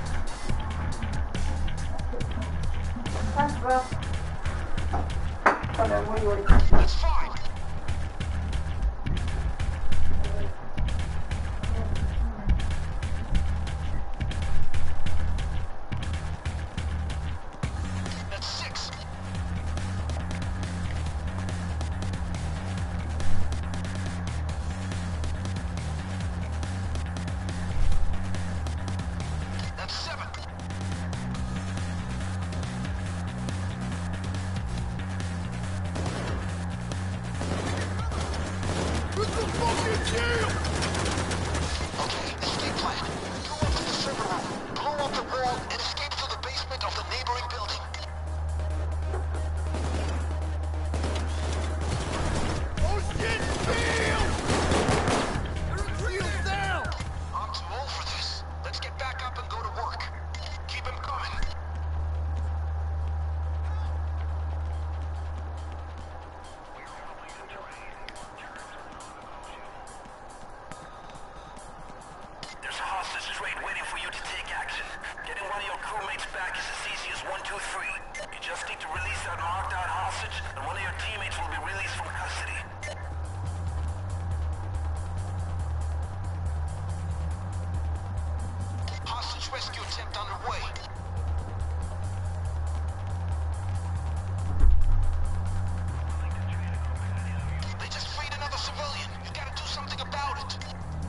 Thanks, bro. Oh no, what do you want? That's fine. That's 6. That's 7. It's a fucking jail! Okay, escape plan. Go up to the server room, blow up the wall, and escape through the basement of the neighboring building. Oh shit, Seal! Seal's down! I'm too old for this. Let's get back up and go to work. Keep him coming. There's a hostage trade waiting for you to take action. Getting one of your crewmates back is as easy as 1, 2, 3. You just need to release that marked out hostage, and one of your teammates will be released from custody. Hostage rescue attempt underway. They just freed another civilian. You gotta do something about it.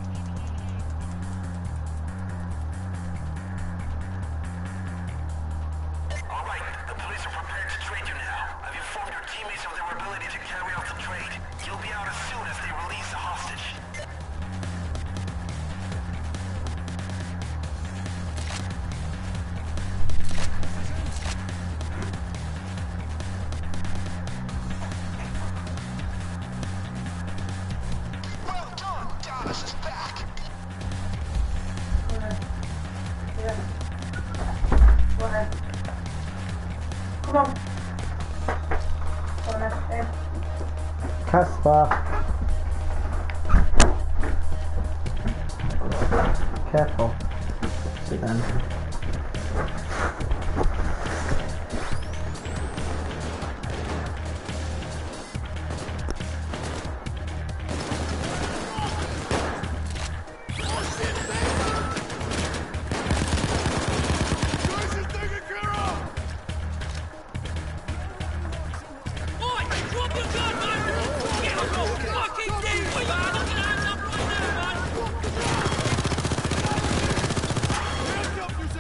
All right, the police are prepared to trade you now. I've informed your teammates of their ability to carry out the trade. You'll be out as soon as they release the hostage. Well done, Dallas is back. Yeah. Go on then. Come on. Go on then. In. Casper. Careful. Sit down. Joyce is taken care of! Oi! Drop your gun, man! Get off your fucking knee! Put your fucking hands up right now, man! Handcuff yourself!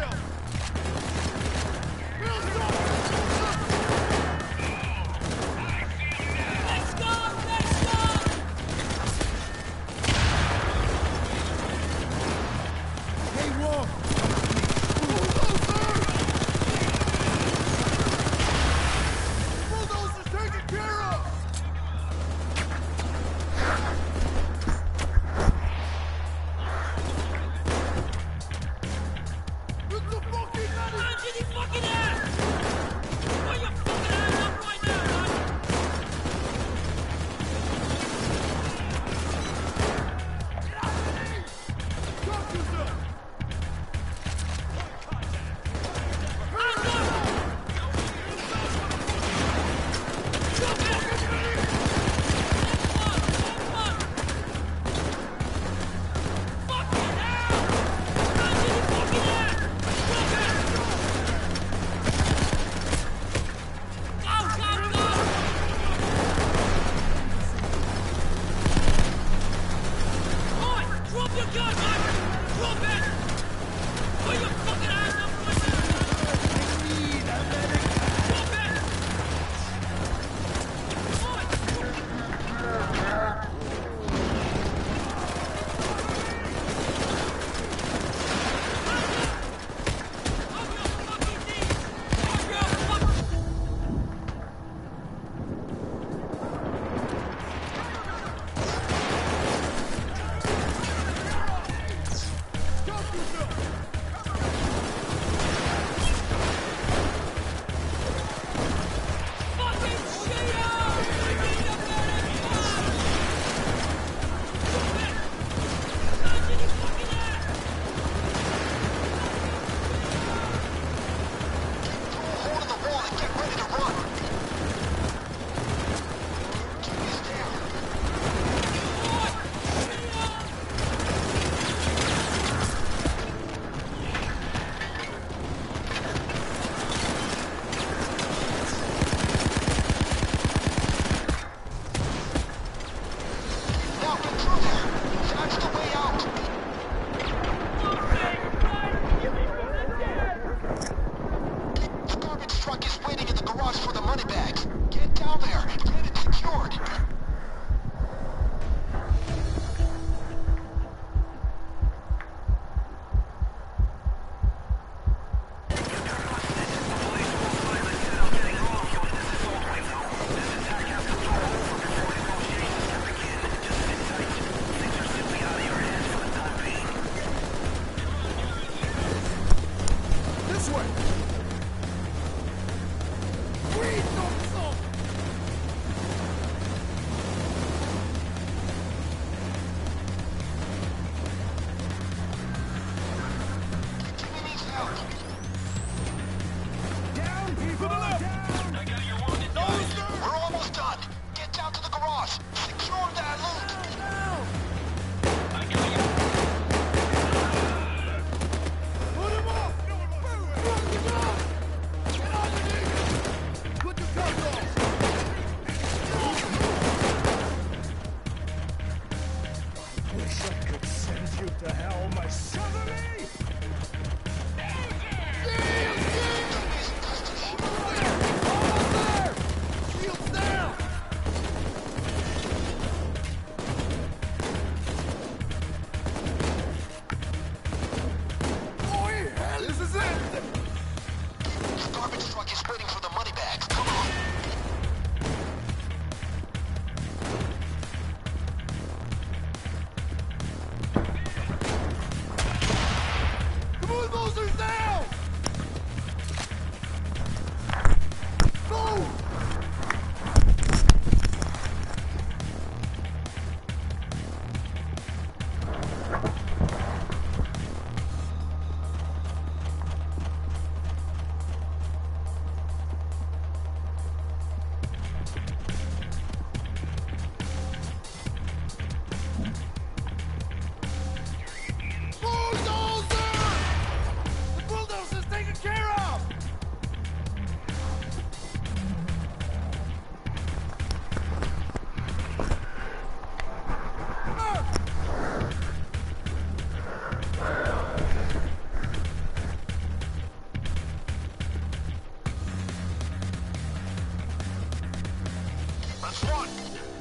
That's one.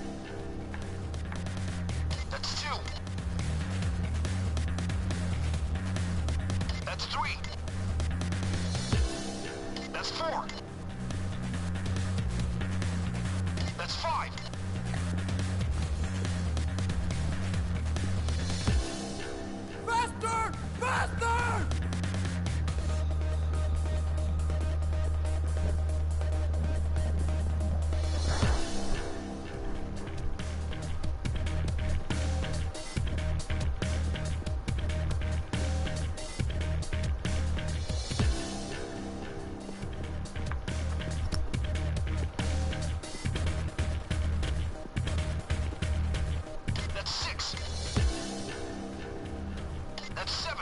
That's two. That's three. That's four. That's five. Faster! Faster! That's six. That's seven.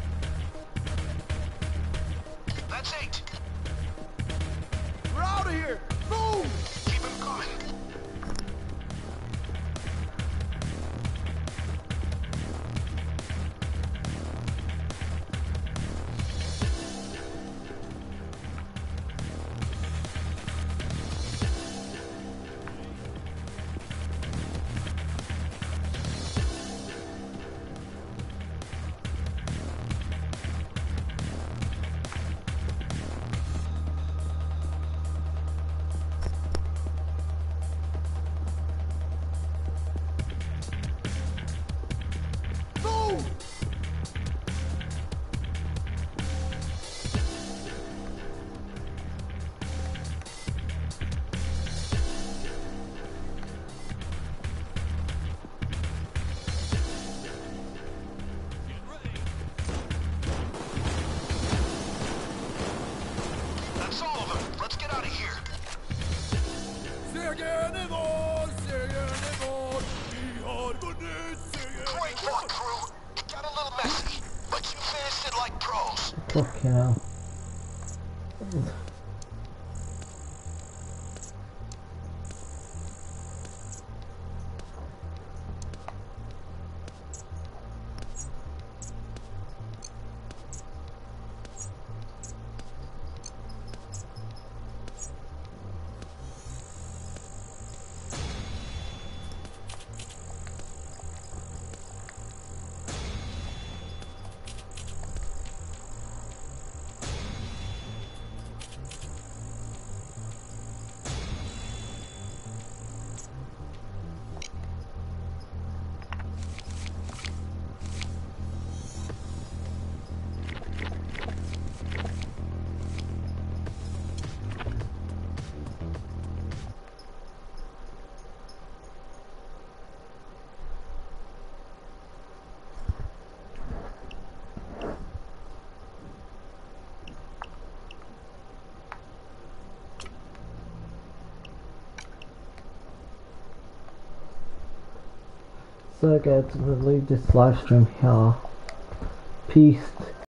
That's eight. We're out of here! Move! Keep him coming. Move! That's all of them. Let's get out of here. Great luck, crew. It got a little messy, but you finished it like pros. Fucking hell. So guys, we'll leave this live stream here. Peace.